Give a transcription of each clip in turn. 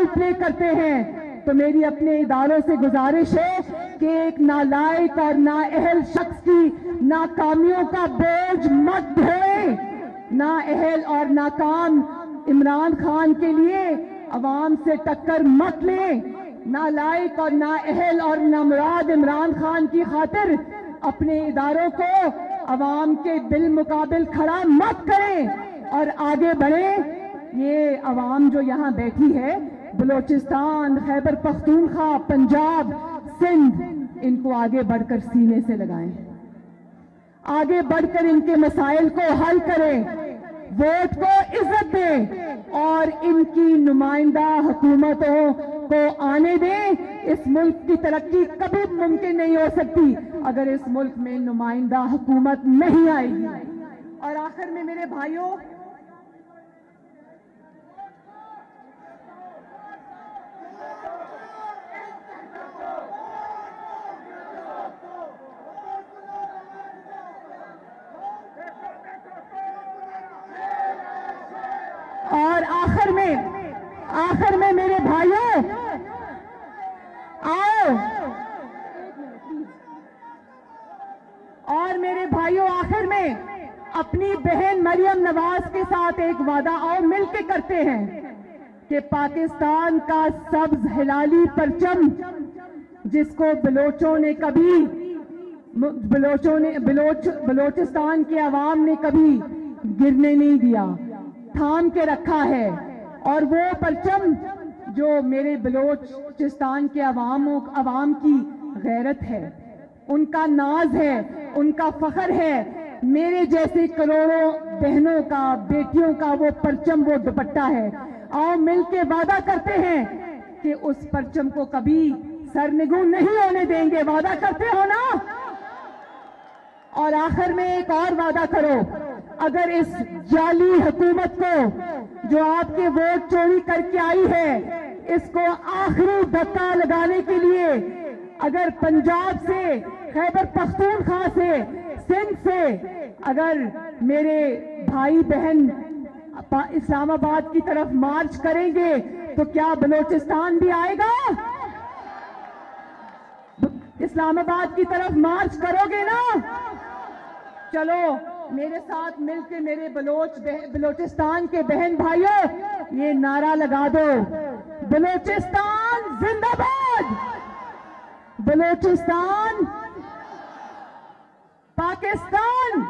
پلے کرتے ہیں، تو میری اپنے اداروں سے گزارش ہے کہ ایک نالائق اور نااہل شخص کی ناکامیوں کا بوجھ مت ڈھوئیں۔ نااہل اور ناکام عمران خان کے لیے عوام سے ٹکر مت لیں۔ نالائق اور نااہل اور نامراد عمران خان کی خاطر اپنے اداروں کو عوام کے بالمقابل کھڑا مت کریں اور آگے بڑھیں۔ یہ عوام جو یہاں بیٹھی ہے، بلوچستان، خیبر پختونخوا، پنجاب، سندھ، ان کو آگے بڑھ کر سینے سے لگائیں، آگے بڑھ کر ان کے مسائل کو حل کریں، ووٹ کو عزت دیں اور ان کی نمائندہ حکومتوں کو آنے دیں۔ اس ملک کی ترقی کبھی ممکن نہیں ہو سکتی اگر اس ملک میں نمائندہ حکومت نہیں آئے گی۔ اور آخر میں میرے بھائیوں، آخر میں میرے بھائیوں، آؤ، اور میرے بھائیوں آخر میں اپنی بہن مریم نواز کے ساتھ ایک وعدہ آؤ مل کے کرتے ہیں کہ پاکستان کا سبز ہلالی پرچم، جس کو بلوچستان کے عوام نے کبھی گرنے نہیں دیا، تھام کے رکھا ہے، اور وہ پرچم جو میرے بلوچستان کے عوام کی غیرت ہے، ان کا ناز ہے، ان کا فخر ہے، میرے جیسے کروڑوں بہنوں کا، بیٹیوں کا وہ پرچم، وہ دوپٹہ ہے۔ آؤ مل کے وعدہ کرتے ہیں کہ اس پرچم کو کبھی سرنگوں نہیں ہونے دیں گے۔ وعدہ کرتے ہو نا؟ اور آخر میں ایک اور وعدہ کرو، اگر اس جعلی حکومت کو جو آپ کے ووٹ چوری کر کے آئی ہے، اس کو آخری دھکا لگانے کے لیے اگر پنجاب سے، خیبر پختونخوا سے، سندھ سے اگر میرے بھائی بہن اسلام آباد کی طرف مارچ کریں گے تو کیا بلوچستان بھی آئے گا؟ اسلام آباد کی طرف مارچ کرو گے نا؟ چلو میرے ساتھ مل کے میرے بلوچستان کے بہن بھائیوں یہ نعرہ لگا دو، بلوچستان زندہ باد، بلوچستان، پاکستان،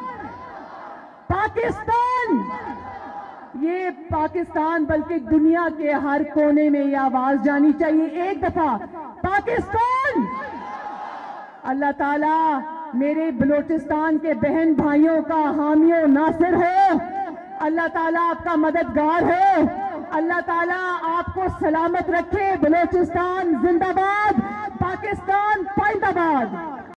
پاکستان، یہ پاکستان بلکہ دنیا کے ہر کونے میں یہ آواز جانی چاہیے، ایک دفعہ پاکستان۔ اللہ تعالیٰ میرے بلوچستان کے بہن بھائیوں کا حامی و ناصر ہو، اللہ تعالیٰ آپ کا مددگار ہو، اللہ تعالیٰ آپ کو سلامت رکھے۔ بلوچستان زندہ باد، پاکستان پائندہ باد۔